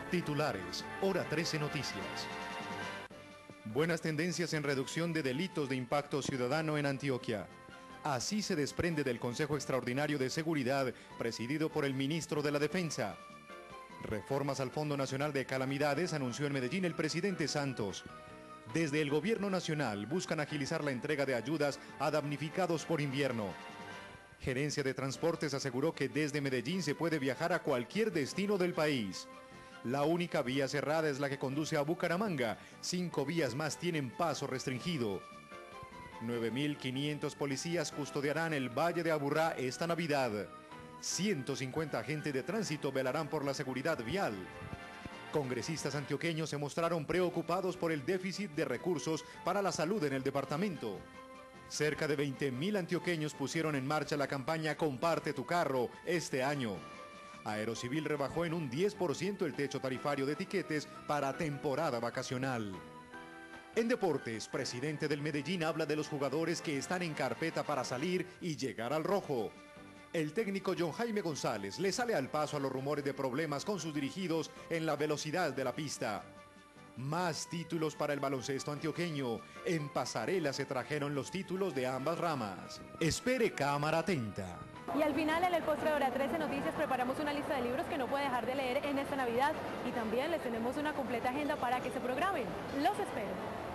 Titulares, Hora 13 Noticias. Buenas tendencias en reducción de delitos de impacto ciudadano en Antioquia. Así se desprende del Consejo Extraordinario de Seguridad, presidido por el ministro de la Defensa. Reformas al Fondo Nacional de Calamidades, anunció en Medellín el presidente Santos. Desde el gobierno nacional buscan agilizar la entrega de ayudas a damnificados por invierno. Gerencia de Transportes aseguró que desde Medellín se puede viajar a cualquier destino del país. La única vía cerrada es la que conduce a Bucaramanga. 5 vías más tienen paso restringido. 9.500 policías custodiarán el Valle de Aburrá esta Navidad. 150 agentes de tránsito velarán por la seguridad vial. Congresistas antioqueños se mostraron preocupados por el déficit de recursos para la salud en el departamento. Cerca de 20.000 antioqueños pusieron en marcha la campaña Comparte tu carro este año. Aerocivil rebajó en un 10% el techo tarifario de tiquetes para temporada vacacional. En deportes, presidente del Medellín habla de los jugadores que están en carpeta para salir y llegar al rojo. El técnico John Jaime González le sale al paso a los rumores de problemas con sus dirigidos en la velocidad de la pista. Más títulos para el baloncesto antioqueño. En pasarela se trajeron los títulos de ambas ramas. Espere cámara atenta. Y al final, en el postre de Hora 13 Noticias, preparamos una lista de libros que no puede dejar de leer en esta Navidad. Y también les tenemos una completa agenda para que se programen. Los espero.